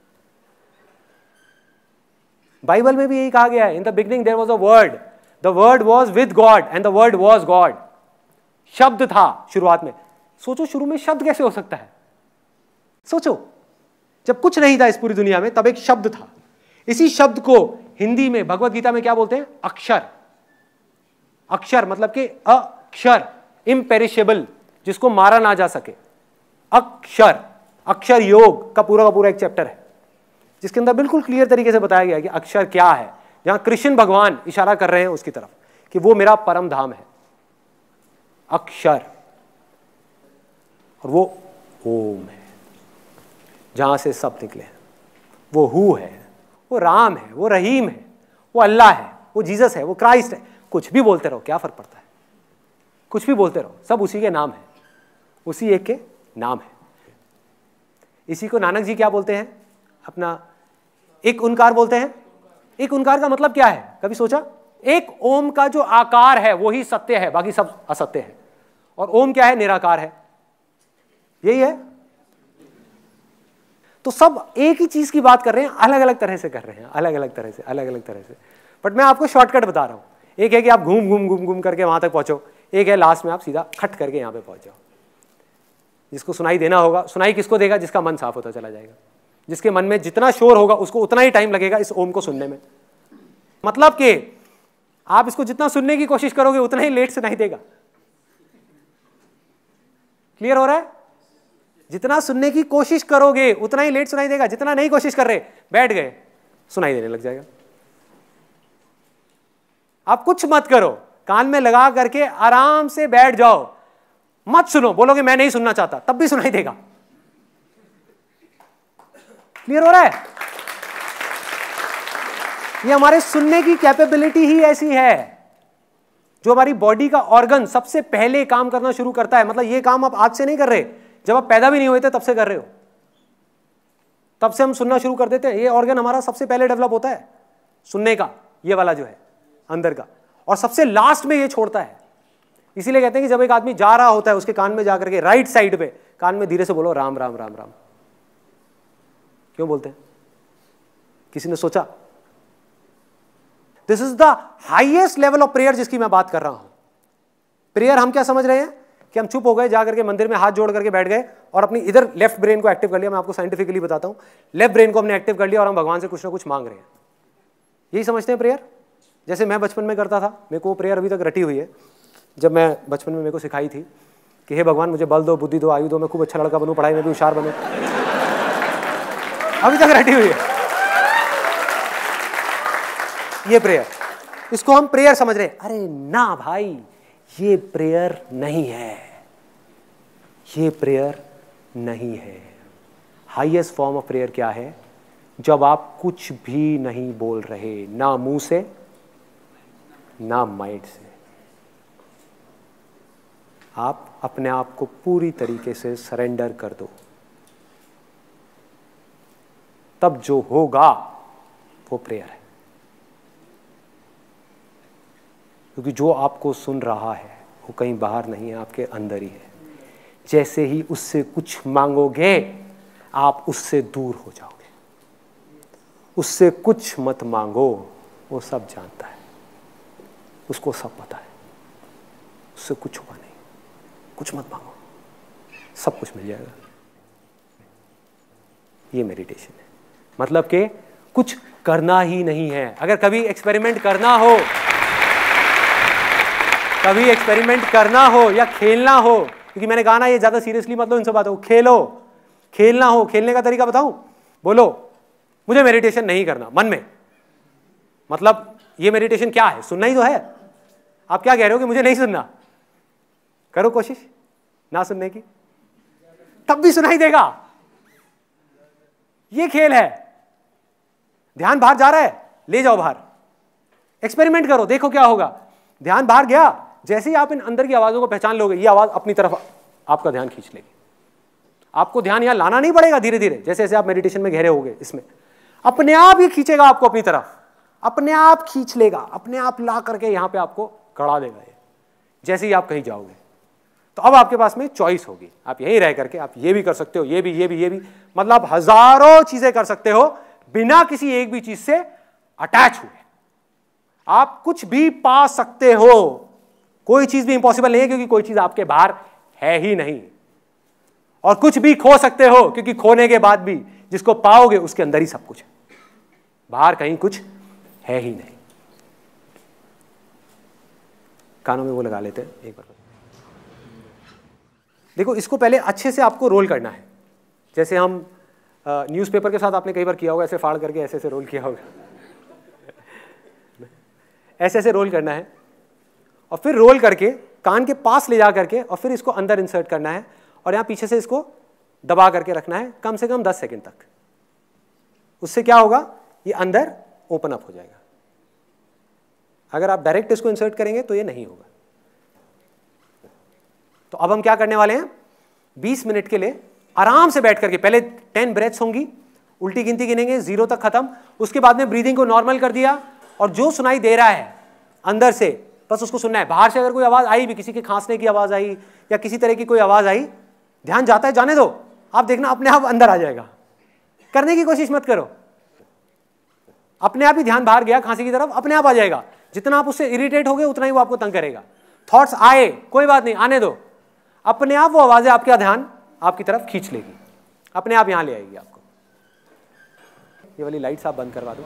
बाइबल में भी यही कहा गया है, in the beginning there was a word, the word was with God and the word was God. शब्द था शुरुआत में। सोचो शुरू में शब्द कैसे हो सकता है? सोचो, जब कुछ नहीं था इस पूरी दुनिया में, तब एक शब्द था। इसी शब्द को हिंदी में भगवत गीता में क्या बोलते हैं? अक्षर। अक्षर मतलब कि अक्षर, इम्पेरिशेबल, जिसको मारा ना जा सके। अक्षर, अक्षर योग का पूरा का पूरा एक चैप्टर है जिसके अंदर बिल्कुल क्लियर तरीके से बताया गया है कि अक्षर क्या है, जहां कृष्ण भगवान इशारा कर रहे हैं उसकी तरफ कि वो मेरा परम धाम है, अक्षर। और वो ओम है, जहां से सब निकले हैं। वो हु है, वो राम है, वो रहीम है, वो अल्लाह है, वो जीसस है, वो क्राइस्ट है। कुछ भी बोलते रहो, क्या फर्क पड़ता है? कुछ भी बोलते रहो, सब उसी के नाम है, उसी एक के नाम है। इसी को नानक जी क्या बोलते हैं? अपना एक ओंकार बोलते हैं। एक ओंकार का मतलब क्या है, कभी सोचा? एक ओम का जो आकार है वो ही सत्य है, बाकी सब असत्य है। और ओम क्या है? निराकार है। यही है। तो सब एक ही चीज की बात कर रहे हैं, अलग अलग तरह से कर रहे हैं, अलग अलग तरह से, अलग अलग तरह से। बट मैं आपको शॉर्टकट बता रहा हूं। एक है कि आप घूम घूम घूम घूम करके वहां तक पहुंचो, एक है लास्ट में आप सीधा खट करके यहां पे पहुंच जाओ। जिसको सुनाई देना होगा, सुनाई किसको देगा? जिसका मन साफ होता चला जाएगा। जिसके मन में जितना शोर होगा उसको उतना ही टाइम लगेगा इस ओम को सुनने में। मतलब कि आप इसको जितना सुनने की कोशिश करोगे उतना ही लेट सुनाई देगा। क्लियर हो रहा है? जितना सुनने की कोशिश करोगे उतना ही लेट सुनाई देगा। जितना नहीं कोशिश कर रहे, बैठ गए, सुनाई देने लग जाएगा। आप कुछ मत करो, कान में लगा करके आराम से बैठ जाओ, मत सुनो। बोलोगे मैं नहीं सुनना चाहता, तब भी सुनाई देगा। क्लियर हो रहा है? ये हमारे सुनने की कैपेबिलिटी ही ऐसी है। जो हमारी बॉडी का ऑर्गन सबसे पहले काम करना शुरू करता है, मतलब ये काम आप आज से नहीं कर रहे, जब आप पैदा भी नहीं हुए थे तब से कर रहे हो, तब से हम सुनना शुरू कर देते हैं। ये ऑर्गन हमारा सबसे पहले डेवलप होता है सुनने का, ये वाला जो है अंदर का, और सबसे लास्ट में ये छोड़ता है। इसीलिए कहते हैं कि जब एक आदमी जा रहा होता है उसके कान में जाकर के राइट साइड पे कान में धीरे से बोलो राम राम राम राम। क्यों बोलते हैं? किसी ने सोचा? This is the highest level of prayer जिसकी मैं बात कर रहा हूं। प्रेयर हम क्या समझ रहे हैं कि हम चुप हो गए, जाकर के मंदिर में हाथ जोड़ करके बैठ गए और अपनी इधर लेफ्ट ब्रेन को एक्टिव कर लिया। मैं आपको साइंटिफिकली बताता हूं, लेफ्ट ब्रेन को हमने एक्टिव कर लिया और हम भगवान से कुछ ना कुछ मांग रहे हैं। यही समझते हैं प्रेयर। जैसे मैं बचपन में करता था, मेरे को वो प्रेयर अभी तक रटी हुई है। जब मैं बचपन में मेरे को सिखाई थी कि हे भगवान मुझे बल दो, बुद्धि दो, आयु दो, मैं खूब अच्छा लड़का बनूं, पढ़ाई में भी होशियार बनूं। अभी तक रटी हुई है ये प्रेयर। इसको हम प्रेयर समझ रहे हैं। अरे ना भाई, ये प्रेयर नहीं है, ये प्रेयर नहीं है। हाईएस्ट फॉर्म ऑफ प्रेयर क्या है? जब आप कुछ भी नहीं बोल रहे, ना मुंह से ना माइंड से, आप अपने आप को पूरी तरीके से सरेंडर कर दो, तब जो होगा वो प्रेयर है। क्योंकि जो आपको सुन रहा है वो कहीं बाहर नहीं है, आपके अंदर ही है। जैसे ही उससे कुछ मांगोगे आप उससे दूर हो जाओगे। उससे कुछ मत मांगो, वो सब जानता है, उसको सब पता है, उससे कुछ हुआ नहीं। कुछ मत मांगो, सब कुछ मिल जाएगा। ये मेडिटेशन है, मतलब कि कुछ करना ही नहीं है। अगर कभी एक्सपेरिमेंट करना हो, कभी एक्सपेरिमेंट करना हो या खेलना हो, क्योंकि मैंने कहा ना ये ज्यादा सीरियसली मतलब इन सब बातों को, खेलो, खेलना हो, खेलने का तरीका बताऊं? बोलो मुझे मेडिटेशन नहीं करना मन में, मतलब ये मेडिटेशन क्या है? सुनना ही तो है। आप क्या कह रहे हो कि मुझे नहीं सुनना? करो कोशिश ना सुनने की, तब भी सुनाई देगा। ये खेल है। ध्यान बाहर जा रहा है, ले जाओ बाहर, एक्सपेरिमेंट करो, देखो क्या होगा। ध्यान बाहर गया, जैसे ही आप इन अंदर की आवाजों को पहचान लोगे, ये आवाज अपनी तरफ आपका ध्यान खींच लेगी। आपको ध्यान यहां लाना नहीं पड़ेगा, धीरे धीरे जैसे जैसे आप मेडिटेशन में गहरे होगे, इसमें अपने आप ही खींचेगा आपको अपनी तरफ, अपने आप खींच लेगा, अपने आप ला करके यहां पे आपको गड़ा देगा ये, जैसे ही आप कहीं जाओगे। तो अब आपके पास में चॉइस होगी, आप यहीं रह करके आप ये भी कर सकते हो, ये भी, ये भी, ये भी, मतलब हजारों चीजें कर सकते हो बिना किसी एक भी चीज से अटैच हुए। आप कुछ भी पा सकते हो, कोई चीज भी इंपॉसिबल नहीं है, क्योंकि कोई चीज आपके बाहर है ही नहीं। और कुछ भी खो सकते हो, क्योंकि खोने के बाद भी जिसको पाओगे उसके अंदर ही सब कुछ है, बाहर कहीं कुछ है ही नहीं। कानों में वो लगा लेते हैं एक बार। देखो, इसको पहले अच्छे से आपको रोल करना है, जैसे हम न्यूज़पेपर के साथ आपने कई बार किया होगा, ऐसे फाड़ करके ऐसे ऐसे रोल किया होगा। ऐसे ऐसे रोल करना है, और फिर रोल करके कान के पास ले जा करके, और फिर इसको अंदर इंसर्ट करना है, और यहां पीछे से इसको दबा करके रखना है कम से कम दस सेकंड तक। उससे क्या होगा, ये अंदर ओपन अप हो जाएगा। अगर आप डायरेक्ट इसको इंसर्ट करेंगे तो ये नहीं होगा। तो अब हम क्या करने वाले हैं, बीस मिनट के लिए आराम से बैठ करके, पहले टेन ब्रेथ्स होंगी, उल्टी गिनती गिनेंगे जीरो तक खत्म। उसके बाद में ब्रीदिंग को नॉर्मल कर दिया, और जो सुनाई दे रहा है अंदर से बस उसको सुनना है। बाहर से अगर कोई आवाज आई भी, किसी के खांसने की आवाज आई या किसी तरह की कोई आवाज आई, ध्यान जाता है, जाने दो, आप देखना अपने आप अंदर आ जाएगा। करने की कोशिश मत करो, अपने आप ही ध्यान बाहर गया खांसी की तरफ, अपने आप आ जाएगा। जितना आप उससे इरिटेट होगे उतना ही वो आपको तंग करेगा। थॉट्स आए, कोई बात नहीं, आने दो, अपने आप वो आवाजें आपका ध्यान आपकी तरफ खींच लेगी, अपने आप यहां ले आएगी आपको। ये वाली लाइट्स आप बंद करवा दो।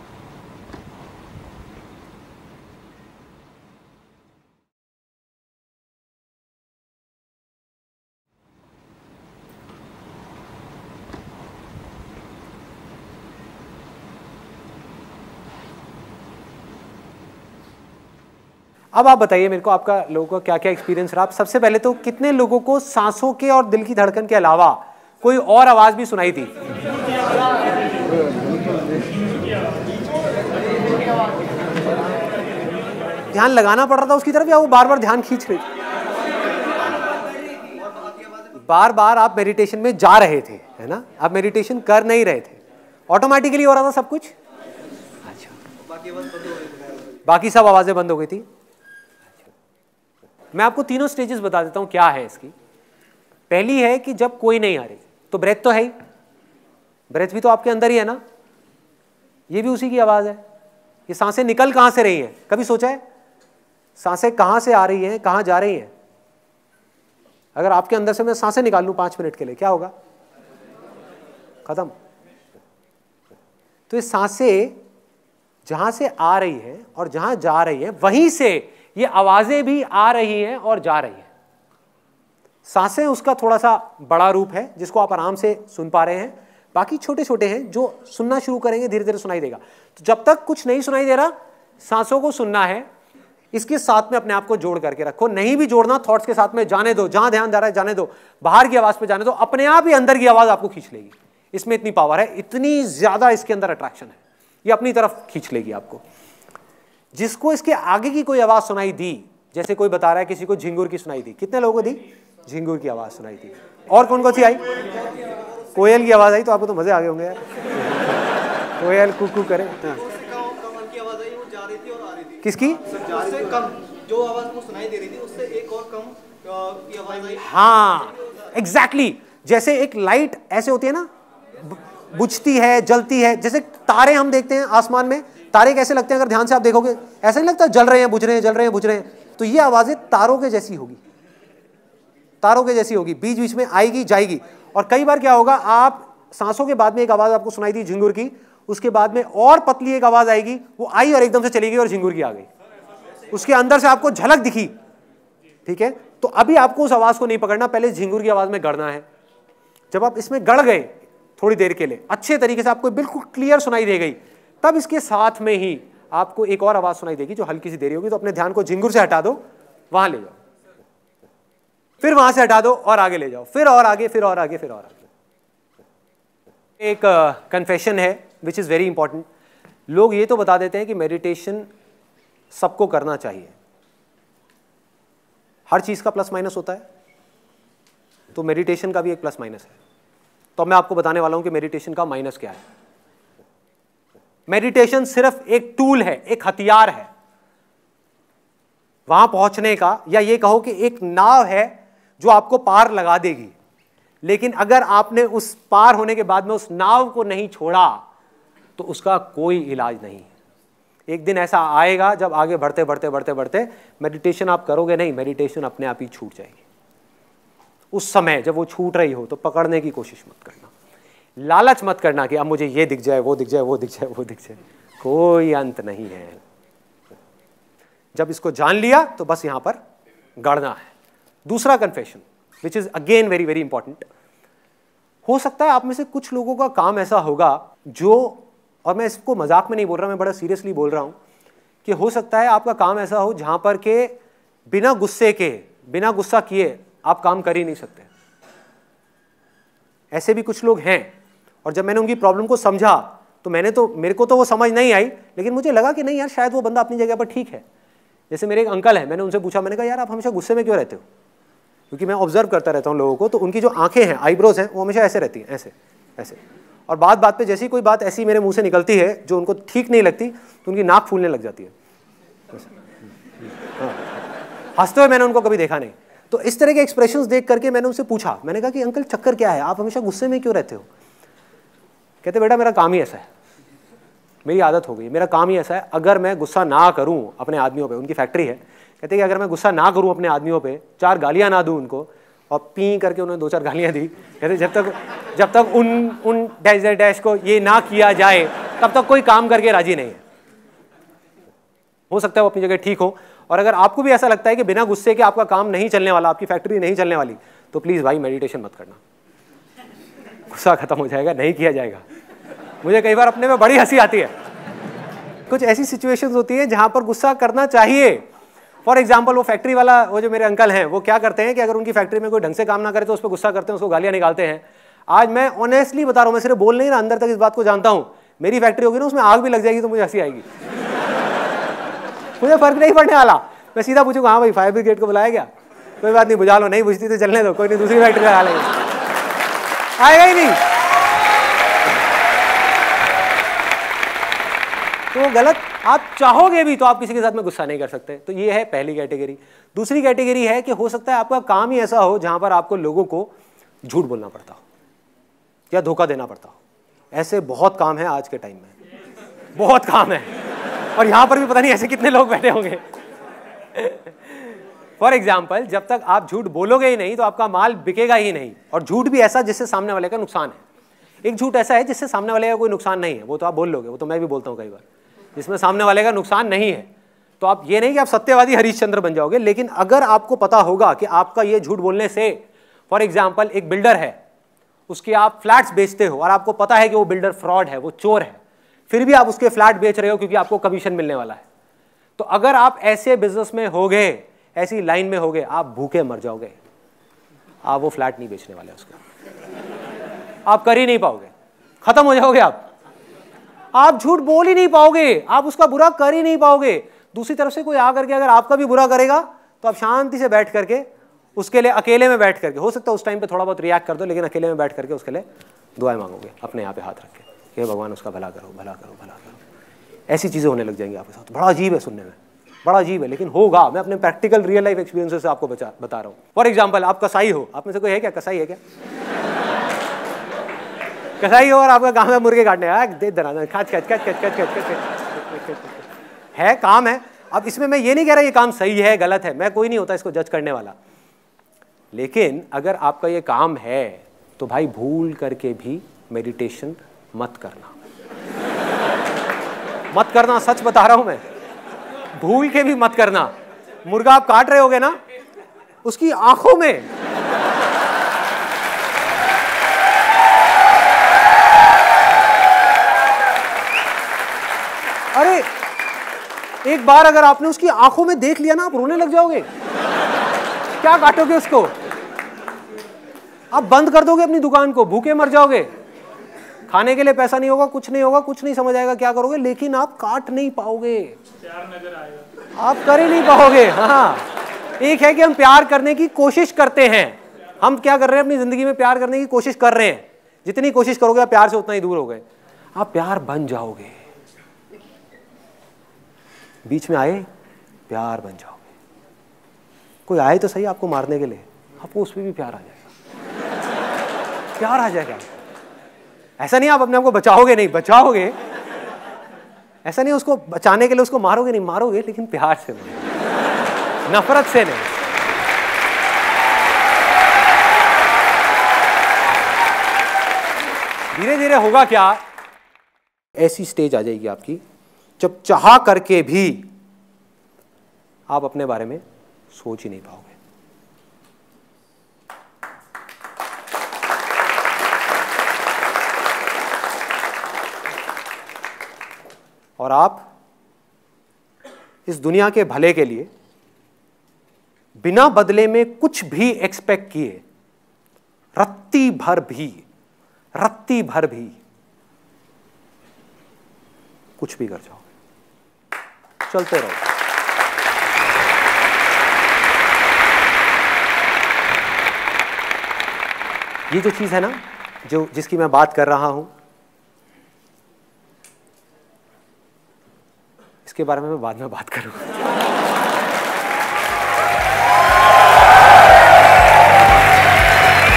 अब आप बताइए मेरे को, आपका लोगों का क्या क्या एक्सपीरियंस रहा। आप सबसे पहले तो कितने लोगों को सांसों के और दिल की धड़कन के अलावा कोई और आवाज भी सुनाई थी? ध्यान लगाना पड़ रहा था उसकी तरफ, या वो बार बार ध्यान खींच रही थी? बार बार आप मेडिटेशन में जा रहे थे, है ना, आप मेडिटेशन कर नहीं रहे थे, ऑटोमेटिकली हो रहा था सब कुछ। अच्छा, बाकी सब आवाजें बंद हो गई थी। मैं आपको तीनों स्टेजेस बता देता हूं क्या है इसकी। पहली है कि जब कोई नहीं आ रही, तो ब्रेथ तो है ही, ब्रेथ भी तो आपके अंदर ही है ना, ये भी उसी की आवाज है। ये सांसें निकल कहां से रही हैं, कभी सोचा है? सांसें कहां से आ रही हैं, कहां जा रही हैं? अगर आपके अंदर से मैं सांसें निकाल लूं पांच मिनट के लिए, क्या होगा? खत्म। तो ये सांसें जहां से आ रही है और जहां जा रही है, वहीं से ये आवाजें भी आ रही हैं और जा रही हैं। सांसें उसका थोड़ा सा बड़ा रूप है जिसको आप आराम से सुन पा रहे हैं, बाकी छोटे छोटे हैं जो सुनना शुरू करेंगे धीरे धीरे सुनाई देगा। तो जब तक कुछ नहीं सुनाई दे रहा, सांसों को सुनना है, इसके साथ में अपने आप को जोड़ करके रखो। नहीं भी जोड़ना, थॉट्स के साथ में जाने दो, जहां ध्यान जा रहा है जाने दो, बाहर की आवाज पे जाने दो, अपने आप ही अंदर की आवाज आपको खींच लेगी। इसमें इतनी पावर है, इतनी ज्यादा इसके अंदर अट्रैक्शन है, ये अपनी तरफ खींच लेगी आपको। जिसको इसके आगे की कोई आवाज सुनाई दी, जैसे कोई बता रहा है किसी को झिंगुर की सुनाई दी, कितने लोगों को दी? झिंगुर की आवाज सुनाई थी। और कौन कौन सी आई? कोयल की आवाज आई, तो आपको तो मजे आ गए होंगे यार। कोयल कुकू करे। हाँ। किसकी? कम जो आवाज को सुनाई दे रही थी उससे एक और कम की आवाज आई। हाँ एग्जैक्टली exactly. जैसे एक लाइट ऐसे होती है ना, बुझती है, जलती है, जैसे तारे हम देखते हैं आसमान में, तारे कैसे लगते हैं अगर ध्यान से आप देखोगे, ऐसा नहीं लगता जल रहे हैं बुझ रहे हैं जल रहे हैं बुझ रहे हैं। तो ये आवाजें तारों के जैसी होगी, तारों के जैसी होगी, बीच बीच में आएगी जाएगी। और कई बार क्या होगा, आप सांसों के बाद में एक आवाज आपको सुनाई दी झिंगुर की, उसके बाद में और पतली एक आवाज आएगी, वो आई और एकदम से चली गई और झिंगुर की आ गई, उसके अंदर से आपको झलक दिखी। ठीक है, तो अभी आपको उस आवाज को नहीं पकड़ना, पहले झिंगुर की आवाज में गड़ना है। जब आप इसमें गड़ गए थोड़ी देर के लिए, अच्छे तरीके से आपको बिल्कुल क्लियर सुनाई दे गई, तब इसके साथ में ही आपको एक और आवाज सुनाई देगी जो हल्की सी देरी होगी। तो अपने ध्यान को झिंगुर से हटा दो, वहां ले जाओ, फिर वहां से हटा दो और आगे ले जाओ, फिर और आगे, फिर और आगे, फिर और आगे। एक कन्फेशन uh, है विच इज वेरी इंपॉर्टेंट। लोग ये तो बता देते हैं कि मेडिटेशन सबको करना चाहिए, हर चीज का प्लस माइनस होता है, तो मेडिटेशन का भी एक प्लस माइनस है। तो मैं आपको बताने वाला हूं कि मेडिटेशन का माइनस क्या है। मेडिटेशन सिर्फ एक टूल है, एक हथियार है वहां पहुंचने का, या ये कहो कि एक नाव है जो आपको पार लगा देगी। लेकिन अगर आपने उस पार होने के बाद में उस नाव को नहीं छोड़ा तो उसका कोई इलाज नहीं है। एक दिन ऐसा आएगा जब आगे बढ़ते बढ़ते बढ़ते बढ़ते मेडिटेशन आप करोगे नहीं, मेडिटेशन अपने आप ही छूट जाएगी। उस समय जब वो छूट रही हो तो पकड़ने की कोशिश मत करना, लालच मत करना कि अब मुझे ये दिख जाए, वो दिख जाए, वो दिख जाए, वो दिख जाए, कोई अंत नहीं है। जब इसको जान लिया तो बस यहां पर गड़ना है। दूसरा confession which is again very very important. हो सकता है आप में से कुछ लोगों का काम ऐसा होगा जो, और मैं इसको मजाक में नहीं बोल रहा, मैं बड़ा सीरियसली बोल रहा हूं, कि हो सकता है आपका काम ऐसा हो जहां पर के बिना गुस्से के, बिना गुस्सा किए आप काम कर ही नहीं सकते। ऐसे भी कुछ लोग हैं, और जब मैंने उनकी प्रॉब्लम को समझा तो मैंने तो मेरे को तो वो समझ नहीं आई, लेकिन मुझे लगा कि नहीं यार शायद वो बंदा अपनी जगह पर ठीक है। जैसे मेरे एक अंकल है, मैंने उनसे पूछा, मैंने कहा यार आप हमेशा गुस्से में क्यों रहते हो? क्योंकि मैं ऑब्जर्व करता रहता हूँ लोगों को, तो उनकी जो आंखें हैं, आईब्रोज हैं, वो हमेशा ऐसे रहती हैं, ऐसे ऐसे। और बात बात पे जैसी कोई बात ऐसी मेरे मुंह से निकलती है जो उनको ठीक नहीं लगती, तो उनकी नाक फूलने लग जाती है। हाँ। हंसते हुए मैंने उनको कभी देखा नहीं। तो इस तरह के एक्सप्रेशंस देख करके मैंने उनसे पूछा, मैंने कहा कि अंकल चक्कर क्या है, आप हमेशा गुस्से में क्यों रहते हो? कहते बेटा मेरा काम ही ऐसा है, मेरी आदत हो गई, मेरा काम ही ऐसा है, अगर मैं गुस्सा ना करूं अपने आदमियों पे, उनकी फैक्ट्री है, कहते कि अगर मैं गुस्सा ना करूं अपने आदमियों पे, चार गालियां ना दूं उनको, और पी करके उन्होंने दो चार गालियां दी, कहते जब तक जब तक उन उन डैश डैश को ये ना किया जाए तब तक कोई काम करके राजी नहीं है। हो सकता है वो अपनी जगह ठीक हो, और अगर आपको भी ऐसा लगता है कि बिना गुस्से के आपका काम नहीं चलने वाला, आपकी फैक्ट्री नहीं चलने वाली, तो प्लीज भाई मेडिटेशन मत करना, गुस्सा खत्म हो जाएगा, नहीं किया जाएगा। मुझे कई बार अपने में बड़ी हंसी आती है। कुछ ऐसी सिचुएशंस होती है जहां पर गुस्सा करना चाहिए। फॉर एग्जाम्पल वो फैक्ट्री वाला, वो जो मेरे अंकल हैं, वो क्या करते हैं कि अगर उनकी फैक्ट्री में कोई ढंग से काम ना करे तो उस पर गुस्सा करते हैं, उसको गालियां निकालते हैं। आज मैं ऑनेस्टली बता रहा हूं, मैं सिर्फ बोल नहीं रहा, अंदर तक इस बात को जानता हूं, मेरी फैक्ट्री होगी ना उसमें आग भी लग जाएगी तो मुझे हंसी आएगी। मुझे फर्क नहीं पड़ने वाला, मैं सीधा पूछूंगा हाँ भाई फायर ब्रिगेड को बुलाया गया, कोई बात नहीं बुझा लो, नहीं बुझती तो चलने दो, कोई नहीं दूसरी फैक्ट्री लगा लेंगे, आएगा ही नहीं। तो गलत, आप चाहोगे भी तो आप किसी के साथ में गुस्सा नहीं कर सकते। तो ये है पहली कैटेगरी। दूसरी कैटेगरी है कि हो सकता है आपका काम ही ऐसा हो जहां पर आपको लोगों को झूठ बोलना पड़ता हो या धोखा देना पड़ता हो। ऐसे बहुत काम है आज के टाइम में, बहुत काम है, और यहां पर भी पता नहीं ऐसे कितने लोग बैठे होंगे। फॉर एग्जाम्पल, जब तक आप झूठ बोलोगे ही नहीं तो आपका माल बिकेगा ही नहीं। और झूठ भी ऐसा जिससे सामने वाले का नुकसान है। एक झूठ ऐसा है जिससे सामने वाले का कोई नुकसान नहीं है, वो तो आप बोल लोगे, वो तो मैं भी बोलता हूँ कई बार, जिसमें सामने वाले का नुकसान नहीं है। तो आप ये नहीं कि आप सत्यवादी हरिश्चंद्र बन जाओगे, लेकिन अगर आपको पता होगा कि आपका ये झूठ बोलने से, फॉर एग्जाम्पल एक बिल्डर है, उसके आप फ्लैट्स बेचते हो और आपको पता है कि वो बिल्डर फ्रॉड है, वो चोर है, फिर भी आप उसके फ्लैट बेच रहे हो क्योंकि आपको कमीशन मिलने वाला है। तो अगर आप ऐसे बिजनेस में होगे, ऐसी लाइन में होगे, आप भूखे मर जाओगे, आप वो फ्लैट नहीं बेचने वाले, उसका आप कर ही नहीं पाओगे, खत्म हो जाओगे आप आप झूठ बोल ही नहीं पाओगे, आप उसका बुरा कर ही नहीं पाओगे। दूसरी तरफ से कोई आकर के अगर आपका भी बुरा करेगा तो आप शांति से बैठ करके उसके लिए अकेले में बैठ करके, हो सकता है उस टाइम पे थोड़ा बहुत रिएक्ट कर दो, लेकिन अकेले में बैठ करके उसके लिए दुआएं मांगोगे अपने यहाँ पे हाथ रख के, हे भगवान उसका भला करो, भला करो, भला करो। ऐसी चीज़ें होने लग जाएंगी आपके साथ। बड़ा अजीब है सुनने में, बड़ा अजीब है, लेकिन होगा। मैं अपने प्रैक्टिकल रियल लाइफ एक्सपीरियंसेस से आपको बचा बता रहा हूँ। फॉर एग्जाम्पल, आप कसाई हो, आप में से कोई है क्या कसाई है क्या? कसाई हो और आपका काम है मुर्गे काटने, दे दना खाच खाच खाच खाच खाच खाच है, काम है। अब इसमें मैं ये नहीं कह रहा ये काम सही है गलत है, मैं कोई नहीं होता इसको जज करने वाला, लेकिन अगर आपका ये काम है तो भाई भूल करके भी मेडिटेशन मत करना, मत करना, सच बता रहा हूं मैं, भूल के भी मत करना। मुर्गा आप काट रहे होगे ना, उसकी आंखों में अरे एक बार अगर आपने उसकी आंखों में देख लिया ना, आप रोने लग जाओगे। क्या काटोगे उसको? आप बंद कर दोगे अपनी दुकान को, भूखे मर जाओगे, खाने के लिए पैसा नहीं होगा, कुछ नहीं होगा, कुछ नहीं समझ आएगा क्या करोगे, लेकिन आप काट नहीं पाओगे, प्यार नजर आएगा, आप कर ही नहीं पाओगे। हाँ, एक है कि हम प्यार करने की कोशिश करते हैं, हम क्या कर रहे हैं अपनी जिंदगी में, प्यार करने की कोशिश कर रहे हैं। जितनी कोशिश करोगे आप प्यार से उतना ही दूर हो गए। आप प्यार बन जाओगे, बीच में आए प्यार बन जाओगे। कोई आए तो सही आपको मारने के लिए, आपको उसमें भी प्यार आ जाएगा, प्यार आ जाएगा। ऐसा नहीं आप अपने आप को बचाओगे, नहीं बचाओगे, ऐसा नहीं उसको बचाने के लिए उसको मारोगे, नहीं मारोगे, लेकिन प्यार से नहीं, नफरत से नहीं। धीरे धीरे होगा क्या, ऐसी स्टेज आ जाएगी आपकी जब चाह करके भी आप अपने बारे में सोच ही नहीं पाओगे। और आप इस दुनिया के भले के लिए बिना बदले में कुछ भी एक्सपेक्ट किए, रत्ती भर भी रत्ती भर भी कुछ भी कर जाओगे, चलते रहो। ये जो चीज है ना, जो जिसकी मैं बात कर रहा हूं, इसके बारे में मैं बाद में बात करूंगा।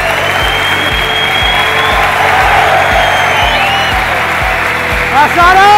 सारा